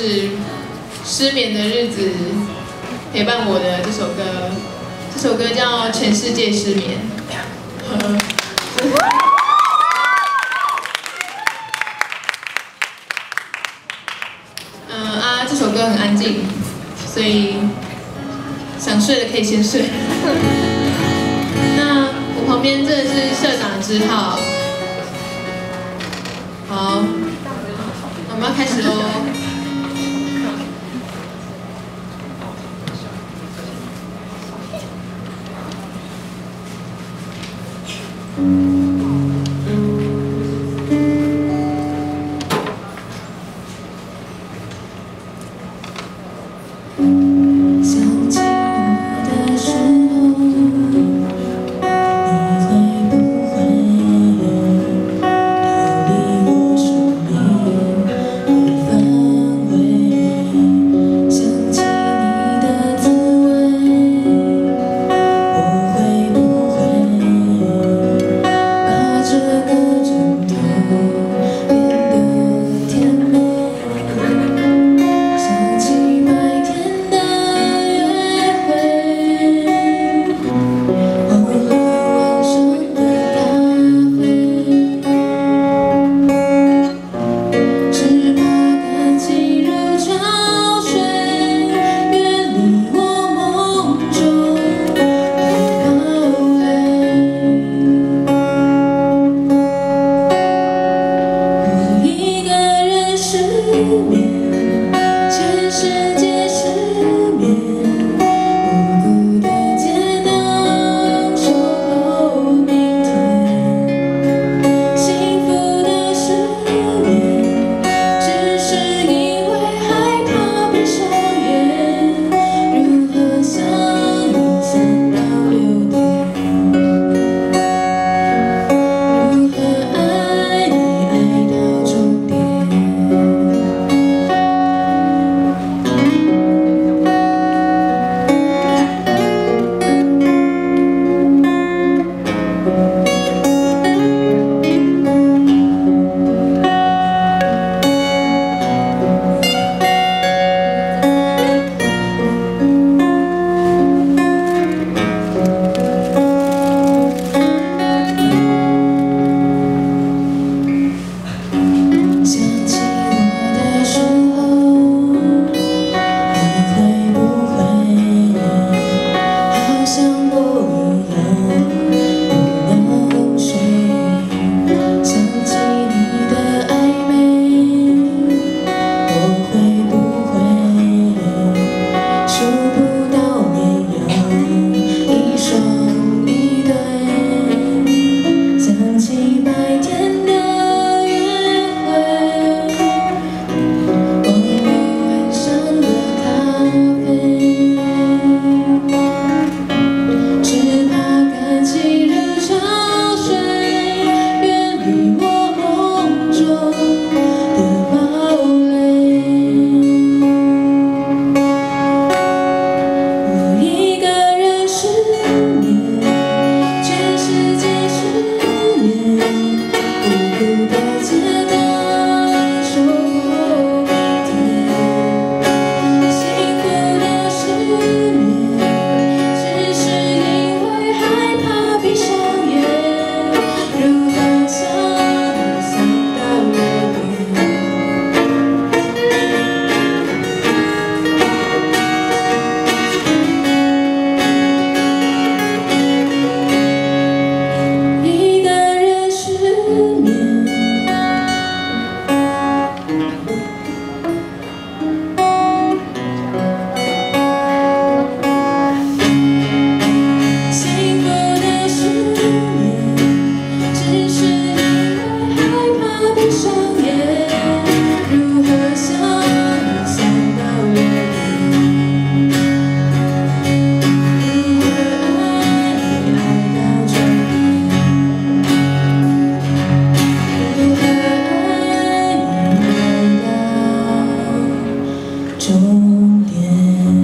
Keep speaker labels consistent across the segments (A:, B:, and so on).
A: 是失眠的日子陪伴我的这首歌。这首歌叫《全世界失眠》。这首歌很安静，所以想睡的可以先睡。那我旁边这是社长之浩。好，我们要开始喽。想起我的时候，你会不会逃离我生命的范围？想起你的滋味，我会不会把这个枕头变得甜美？想起白天全世界失眠，无辜的街道守候明天。幸福的失眠，只是因为害怕闭上眼。如何想你想到6点？如何爱你爱到终点？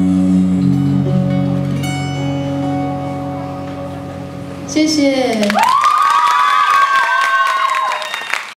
A: 谢谢。